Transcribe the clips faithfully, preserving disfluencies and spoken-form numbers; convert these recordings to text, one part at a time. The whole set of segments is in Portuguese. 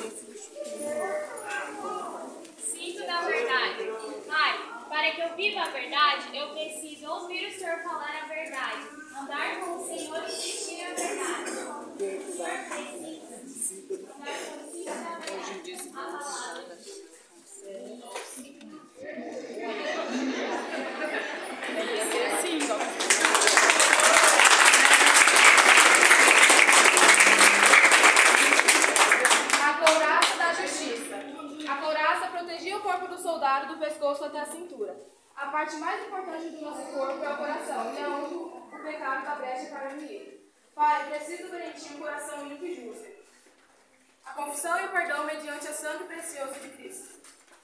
Cinto da verdade. Pai, para que eu viva a verdade, eu preciso ouvir o Senhor falar a verdade, andar com o Senhor e sentir a verdade. O Senhor precisa andar com o Senhor da verdade, a palavra. Protegia o corpo do soldado do pescoço até a cintura. A parte mais importante do nosso corpo é o coração, e é onde o pecado dá brecha para o inimigo. Pai, preciso garantir um coração limpo e justo. A confissão e o perdão mediante o sangue precioso de Cristo.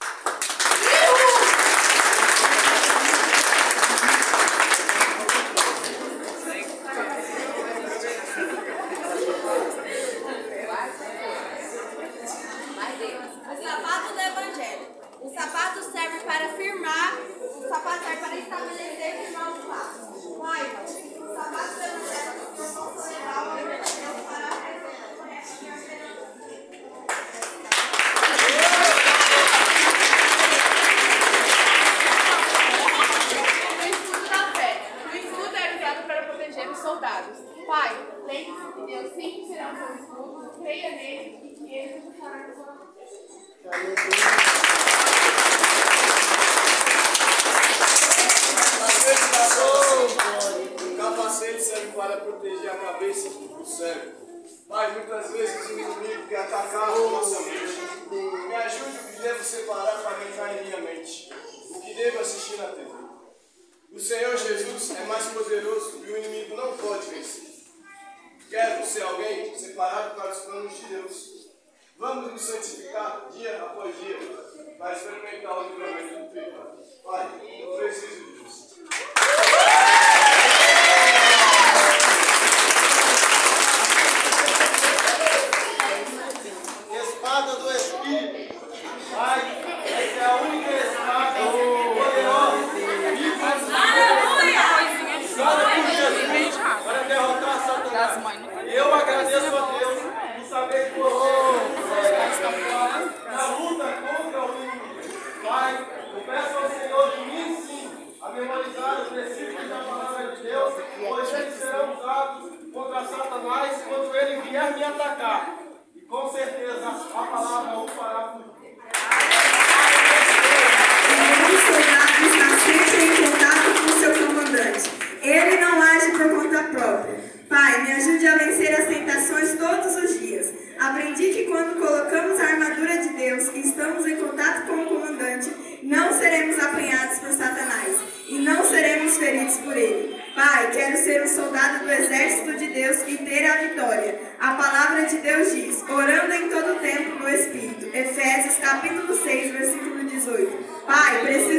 O sapato do Evangelho. O sapato serve para firmar, o sapato serve para estabelecer e firmar os passos. Pai, o sapato do Evangelho é o Senhor legal ao verdadeiro para a presença correta e ordenada. O escudo da fé. O escudo é usado para proteger os soldados. Pai, lembre-se que Deus sempre será o seu escudo, creia nele e que ele te fará no seu nome. O capacete serve para proteger a cabeça do cérebro. Pai, muitas vezes o inimigo quer atacar a nossa mente. Me ajude o que devo separar para entrar em minha mente. O que devo assistir na T V. O Senhor Jesus é mais poderoso e o inimigo não pode vencer. Quero ser alguém separado para os planos de Deus. Vamos nos santificar dia após dia para experimentar o livramento do pecado. Pai, eu preciso disso. Espada do Espírito. Pai, essa é a única espada poderosa para derrotar Satanás. Eu agradeço a Deus por saber que você na luta contra o inimigo. Pai, eu peço ao Senhor que me ensine a memorizar os versículos da palavra de Deus, pois eles serão usados contra Satanás quando ele vier me atacar. E com certeza a palavra o fará fugir. O soldado está sempre em contato com o seu comandante. Ele não age por conta própria. Pai, me ajude a vencer as tentações todos os dias. Aprendi que quando colocamos a armadura de Deus e estamos em contato com o comandante, não seremos apanhados por Satanás e não seremos feridos por ele. Pai, quero ser um soldado do exército de Deus e ter a vitória. A palavra de Deus diz, orando em todo tempo no Espírito. Efésios capítulo seis, versículo dezoito. Pai, preciso